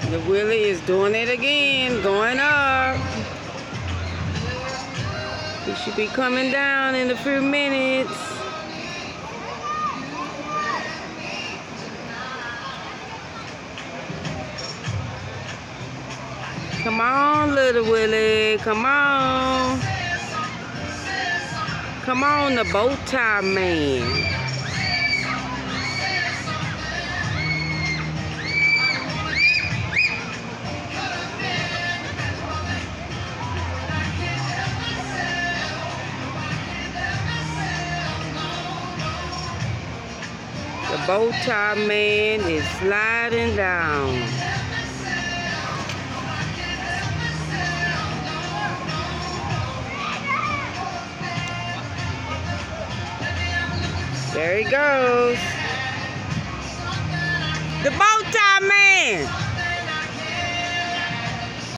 The Willie is doing it again, going up. He should be coming down in a few minutes. Come on, little Willie, come on. Come on, the bow tie man. The bow tie man is sliding down. There he goes. The bow